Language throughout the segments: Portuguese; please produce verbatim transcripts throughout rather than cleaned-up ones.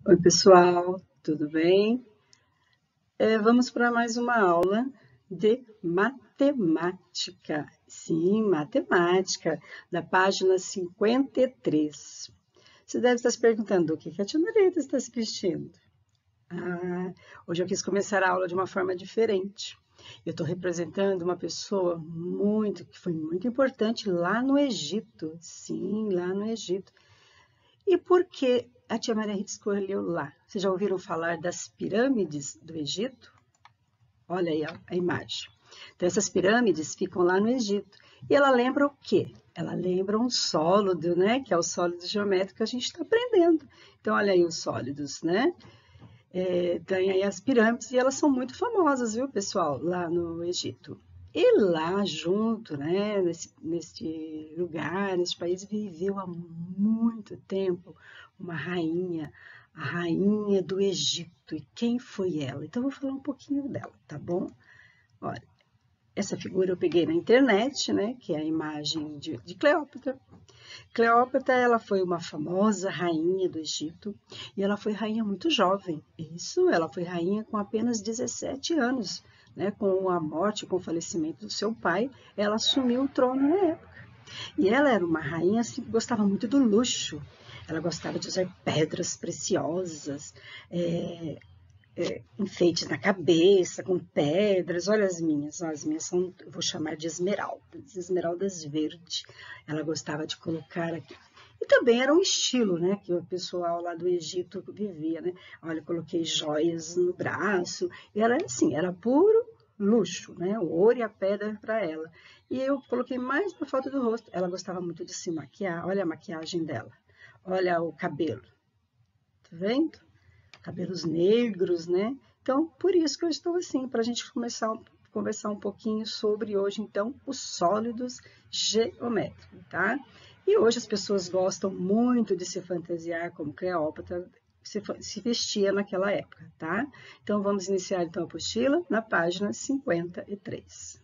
Oi, pessoal, tudo bem? É, vamos para mais uma aula de matemática. Sim, matemática, da página cinquenta e três. Você deve estar se perguntando o que que a tia Marita está se vestindo. Ah, hoje eu quis começar a aula de uma forma diferente. Eu estou representando uma pessoa muito, que foi muito importante lá no Egito. Sim, lá no Egito. E por que a tia Maria Rita escolheu lá? Vocês já ouviram falar das pirâmides do Egito? Olha aí a, a imagem. Então, essas pirâmides ficam lá no Egito. E ela lembra o quê? Ela lembra um sólido, né? Que é o sólido geométrico que a gente está aprendendo. Então, olha aí os sólidos, né? É, tem aí as pirâmides e elas são muito famosas, viu, pessoal, lá no Egito. E lá junto, né, nesse, neste lugar, neste país, viveu há muito tempo uma rainha, a rainha do Egito. E quem foi ela? Então, eu vou falar um pouquinho dela, tá bom? Olha, essa figura eu peguei na internet, né, que é a imagem de, de Cleópatra. Cleópatra, ela foi uma famosa rainha do Egito e ela foi rainha muito jovem. Isso, ela foi rainha com apenas dezessete anos, né? Com a morte, com o falecimento do seu pai, ela assumiu o trono na época. E ela era uma rainha assim, que gostava muito do luxo. Ela gostava de usar pedras preciosas, é, é, enfeites na cabeça, com pedras. Olha as minhas, ó, as minhas são, eu vou chamar de esmeraldas, esmeraldas verdes. Ela gostava de colocar aqui. E também era um estilo, né, que o pessoal lá do Egito vivia, né? Olha, eu coloquei joias no braço. E era assim, era puro luxo, né? O ouro e a pedra para ela. E eu coloquei mais por falta do rosto. Ela gostava muito de se maquiar. Olha a maquiagem dela. Olha o cabelo. Tá vendo? Cabelos negros, né? Então, por isso que eu estou assim, para a gente começar a conversar um pouquinho sobre hoje, então, os sólidos geométricos, tá? E hoje as pessoas gostam muito de se fantasiar como Cleópatra se, se vestia naquela época, tá? Então, vamos iniciar então a apostila na página cinquenta e três.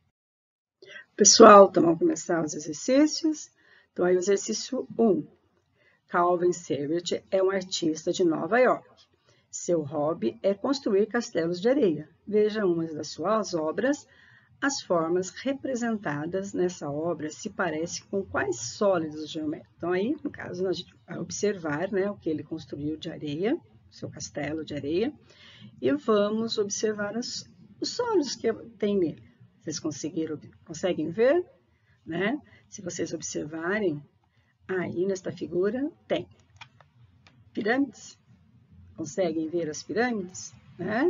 Pessoal, então vamos começar os exercícios. Então, aí o exercício um. Calvin Savage é um artista de Nova York. Seu hobby é construir castelos de areia. Veja uma das suas obras. As formas representadas nessa obra se parecem com quais sólidos geométricos? Então, aí, no caso, a gente vai observar, né, o que ele construiu de areia, seu castelo de areia, e vamos observar os, os sólidos que tem nele. Vocês conseguiram, conseguem ver? Né? Se vocês observarem, aí nesta figura tem pirâmides. Conseguem ver as pirâmides? Né?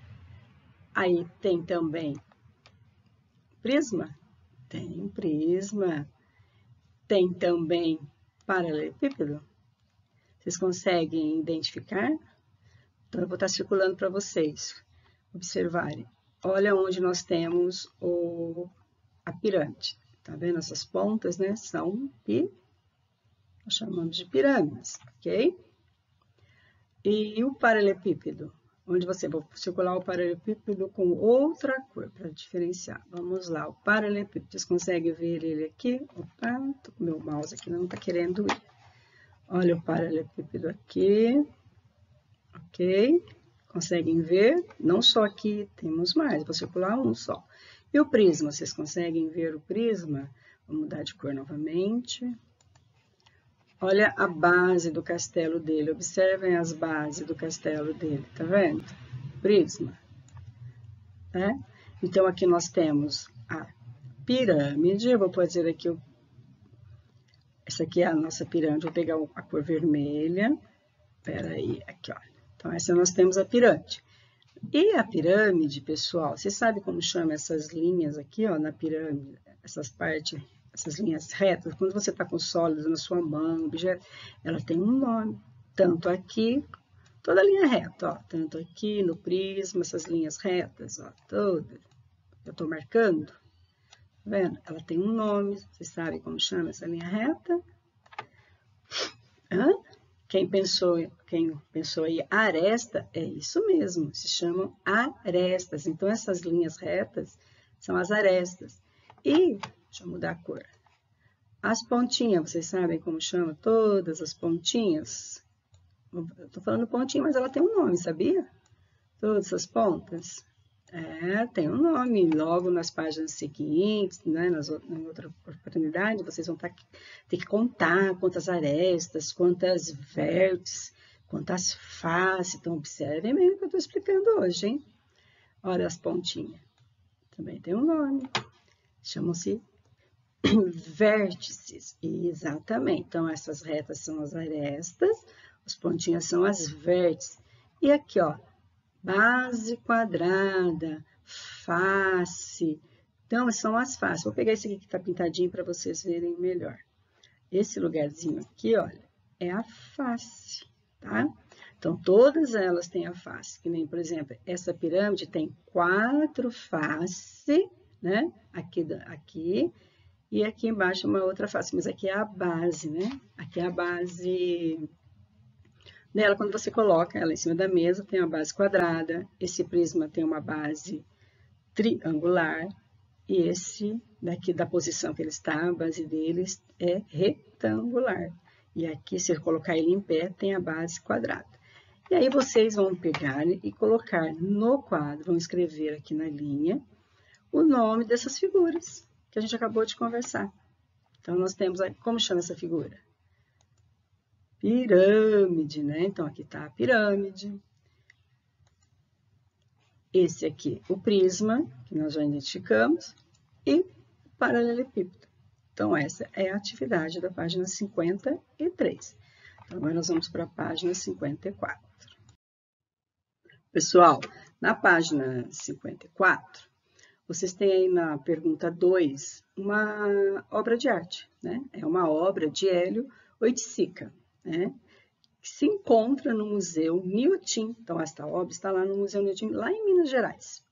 Aí tem também prisma? Tem prisma. Tem também paralelepípedo? Vocês conseguem identificar? Então, eu vou estar circulando para vocês observarem. Olha onde nós temos o, a pirâmide. Tá vendo? Essas pontas, né? São pi, nós chamamos de pirâmides, ok? E o paralelepípedo? Onde você vai circular o paralelepípedo com outra cor para diferenciar. Vamos lá, o paralelepípedo. Vocês conseguem ver ele aqui? Opa, tô com meu mouse aqui, não está querendo ir. Olha o paralelepípedo aqui, ok? Conseguem ver? Não só aqui, temos mais, vou circular um só. E o prisma, vocês conseguem ver o prisma? Vou mudar de cor novamente. Olha a base do castelo dele. Observem as bases do castelo dele, tá vendo? Prisma, né? Então, aqui nós temos a pirâmide. Eu vou fazer aqui, o... essa aqui é a nossa pirâmide. Vou pegar a cor vermelha. Espera aí, aqui, ó. Então, essa nós temos a pirâmide. E a pirâmide, pessoal, você sabe como chama essas linhas aqui, ó, na pirâmide? Essas partes, essas linhas retas, quando você está com sólidos na sua mão, objeto, ela tem um nome. Tanto aqui, toda a linha reta, ó, tanto aqui no prisma, essas linhas retas, ó, todas. Eu estou marcando, tá vendo? Ela tem um nome, vocês sabem como chama essa linha reta? Hã? Quem pensou, quem pensou aí aresta, é isso mesmo, se chamam arestas. Então, essas linhas retas são as arestas. E, deixa eu mudar a cor. As pontinhas, vocês sabem como chama todas as pontinhas? Eu tô falando pontinha, mas ela tem um nome, sabia? Todas essas pontas. É, tem um nome. Logo nas páginas seguintes, né, nas, na outra oportunidade, vocês vão tá, ter que contar quantas arestas, quantas vértices, quantas faces. Então, observem bem o que eu estou explicando hoje, hein? Olha as pontinhas. Também tem um nome. Chamam-se vértices. Exatamente. Então, essas retas são as arestas, as pontinhas são as vértices. E aqui, ó, base quadrada, face. Então, são as faces. Vou pegar esse aqui que está pintadinho para vocês verem melhor. Esse lugarzinho aqui, olha, é a face, tá? Então, todas elas têm a face. Que nem, por exemplo, essa pirâmide tem quatro faces, né? Aqui, aqui. E aqui embaixo uma outra face, mas aqui é a base, né? Aqui é a base dela, quando você coloca ela em cima da mesa, tem uma base quadrada, esse prisma tem uma base triangular, e esse daqui da posição que ele está, a base deles é retangular. E aqui, se eu colocar ele em pé, tem a base quadrada. E aí vocês vão pegar e colocar no quadro, vão escrever aqui na linha, o nome dessas figuras que a gente acabou de conversar. Então, nós temos, como chama essa figura? Pirâmide, né? Então, aqui está a pirâmide. Esse aqui, o prisma, que nós já identificamos, e o paralelepípedo. Então, essa é a atividade da página cinquenta e três. Então, agora nós vamos para a página cinquenta e quatro. Pessoal, na página cinquenta e quatro, vocês têm aí na pergunta dois uma obra de arte, né? É uma obra de Hélio Oiticica, né? Que se encontra no Museu Niotim. Então, esta obra está lá no Museu Niotim, lá em Minas Gerais.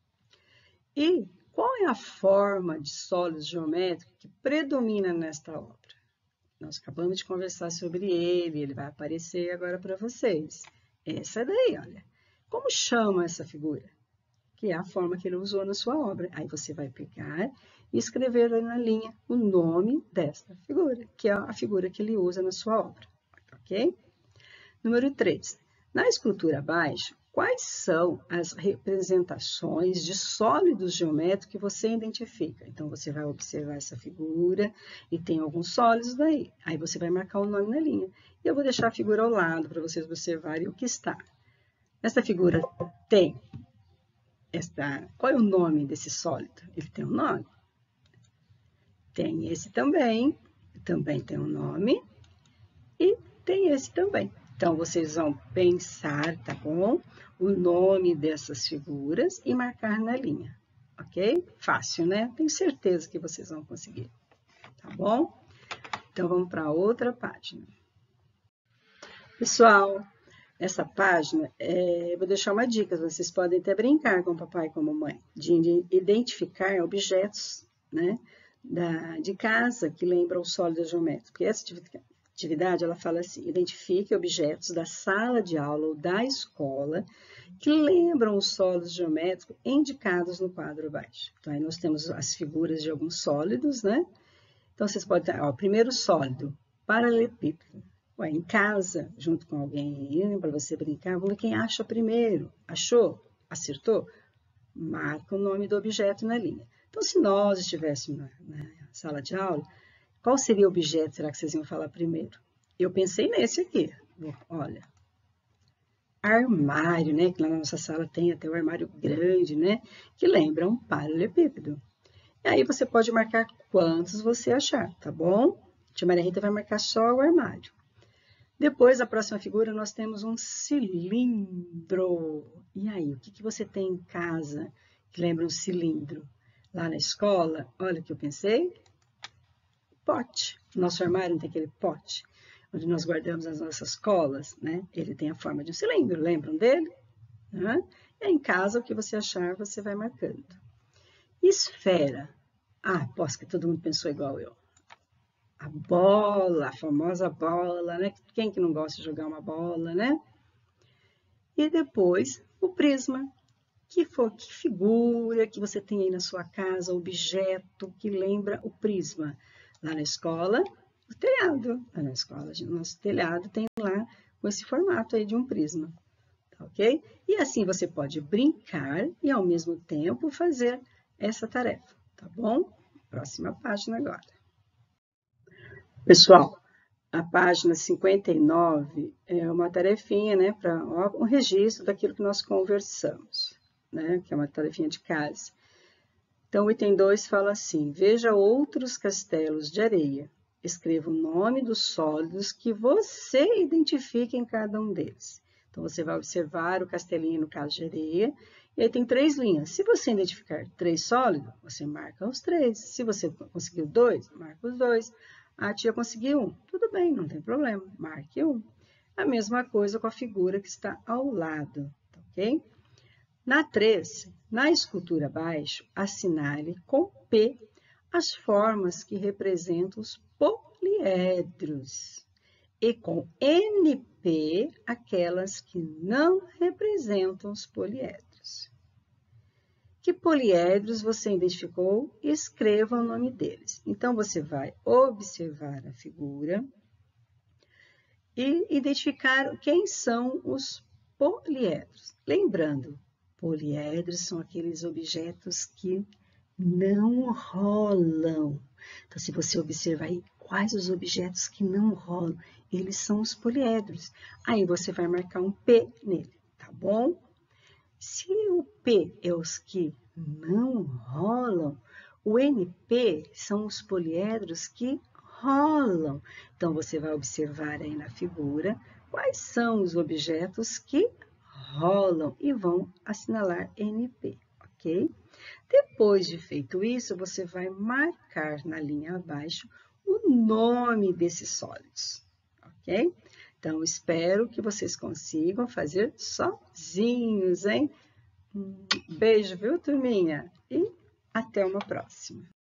E qual é a forma de sólidos geométricos que predomina nesta obra? Nós acabamos de conversar sobre ele, ele vai aparecer agora para vocês. Essa daí, olha. Como chama essa figura? Que é a forma que ele usou na sua obra. Aí você vai pegar e escrever aí na linha o nome desta figura, que é a figura que ele usa na sua obra, ok? Número três. Na escultura abaixo, quais são as representações de sólidos geométricos que você identifica? Então, você vai observar essa figura e tem alguns sólidos daí. Aí você vai marcar o nome na linha. E eu vou deixar a figura ao lado para vocês observarem o que está. Essa figura tem esta... Qual é o nome desse sólido? Ele tem um nome. Tem esse também, também tem um nome. E tem esse também. Então, vocês vão pensar, tá bom? O nome dessas figuras e marcar na linha, ok? Fácil, né? Tenho certeza que vocês vão conseguir, tá bom? Então, vamos para outra página. Pessoal, essa página, é, eu vou deixar uma dica, vocês podem até brincar com o papai e com a mamãe, de identificar objetos, né, da, de casa que lembram o sólido geométrico. Porque essa atividade, ela fala assim, identifique objetos da sala de aula ou da escola que lembram os sólidos geométricos indicados no quadro abaixo. Então, aí nós temos as figuras de alguns sólidos, né? Então, vocês podem ter, ó, o primeiro sólido, paralelepípedo. Ué, em casa, junto com alguém, para você brincar, vamos ver quem acha primeiro. Achou? Acertou? Marca o nome do objeto na linha. Então, se nós estivéssemos na, na sala de aula, qual seria o objeto, será que vocês iam falar primeiro? Eu pensei nesse aqui, olha. Armário, né? Que lá na nossa sala tem até o armário grande, né? Que lembra um paralelepípedo. E aí você pode marcar quantos você achar, tá bom? A tia Maria Rita vai marcar só o armário. Depois, a próxima figura, nós temos um cilindro. E aí, o que, que você tem em casa que lembra um cilindro? Lá na escola, olha o que eu pensei. Pote. Nosso armário não tem aquele pote onde nós guardamos as nossas colas, né? Ele tem a forma de um cilindro, lembram dele? Uhum. E aí, em casa, o que você achar, você vai marcando. Esfera. Ah, aposto que todo mundo pensou igual eu. A bola, a famosa bola, né? Quem que não gosta de jogar uma bola, né? E depois, o prisma. Que, for, que figura que você tem aí na sua casa, objeto que lembra o prisma? Lá na escola, o telhado. Lá na escola, no nosso telhado tem lá com esse formato aí de um prisma, tá ok? E assim você pode brincar e ao mesmo tempo fazer essa tarefa, tá bom? Próxima página agora. Pessoal, a página cinquenta e nove é uma tarefinha, né, para um registro daquilo que nós conversamos, né, que é uma tarefinha de casa. Então, o item dois fala assim: veja outros castelos de areia. Escreva o nome dos sólidos que você identifica em cada um deles. Então, você vai observar o castelinho no caso de areia, e aí tem três linhas. Se você identificar três sólidos, você marca os três. Se você conseguiu dois, marca os dois. A tia conseguiu um, tudo bem, não tem problema, marque um. A mesma coisa com a figura que está ao lado, ok? Na três, na escultura abaixo, assinale com P as formas que representam os poliedros e com N P aquelas que não representam os poliedros. Que poliedros você identificou? Escreva o nome deles. Então, você vai observar a figura e identificar quem são os poliedros. Lembrando, poliedros são aqueles objetos que não rolam. Então, se você observar aí quais os objetos que não rolam, eles são os poliedros. Aí, você vai marcar um P nele, tá bom? Se o P é os que não rolam, o N P são os poliedros que rolam. Então, você vai observar aí na figura quais são os objetos que rolam e vão assinalar N P, ok? Depois de feito isso, você vai marcar na linha abaixo o nome desses sólidos, ok? Então, espero que vocês consigam fazer sozinhos, hein? Um beijo, viu, turminha? E até uma próxima.